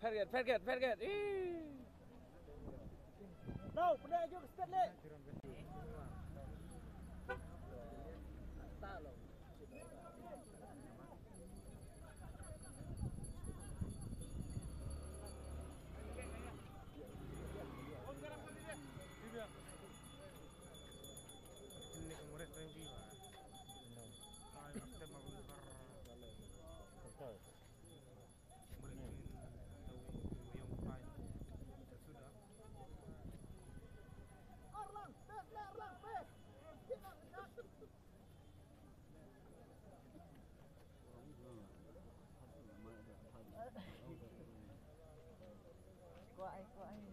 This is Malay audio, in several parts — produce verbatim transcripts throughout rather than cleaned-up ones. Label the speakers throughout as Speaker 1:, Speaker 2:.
Speaker 1: Forget, forget, forget.
Speaker 2: No, pernah aja ke start le.
Speaker 3: Ini kemudian twenty lah. Ay, step ako bar. Kemudian yung pain. Sudah.
Speaker 2: Arlang, pes, arlang, pes. Kuat ai, kuat ai.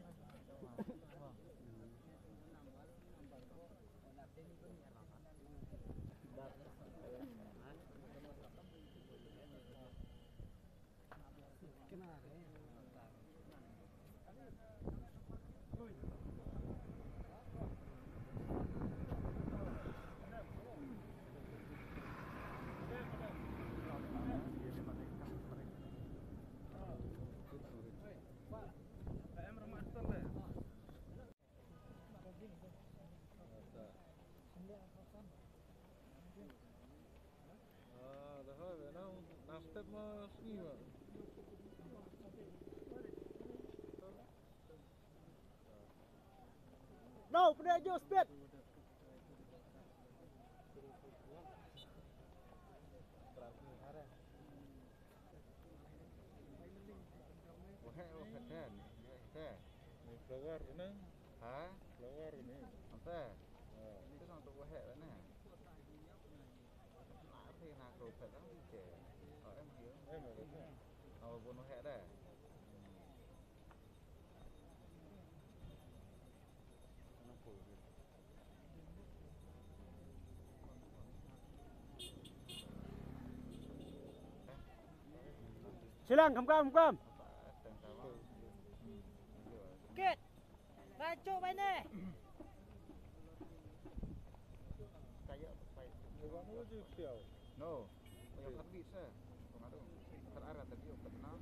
Speaker 1: Step mas ni mah.
Speaker 2: No, pernah aja start.
Speaker 1: Wahai wahai kan, kan. Ni flower ni. Ha? Flower ni. Apa? Itu sang tu wahai mana? Thì là cầu thật lắm kể ở em hiểu em ở đấy ở buồn nó hẹ đây nó phủ
Speaker 2: Silang, cầm cam, cầm cam. Kết. Ra chỗ bay nè.
Speaker 1: No, yang tak bisa. Pengaruh. Terarah tadi yang tenang.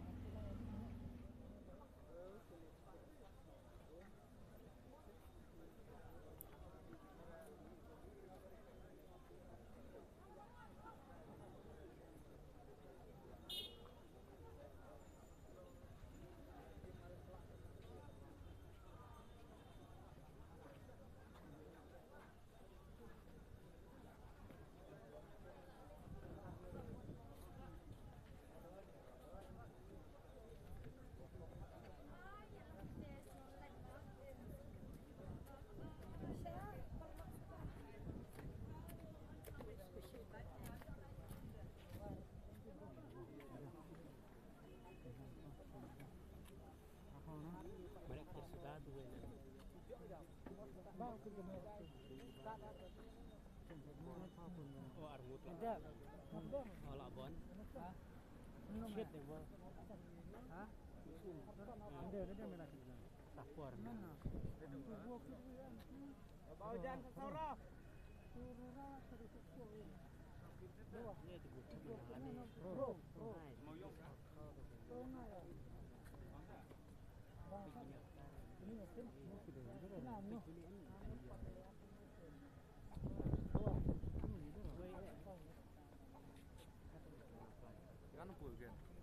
Speaker 3: Oh, arbut lah. Oh, labon. Shit deh, bol. Hah? Ada, ada merah. Tapor.
Speaker 2: Bawa dan saudara.
Speaker 3: Ini itu buku ini.
Speaker 2: Bro, bro.
Speaker 3: Mau yuk.
Speaker 2: Ini mesin.
Speaker 1: Kan pun kan.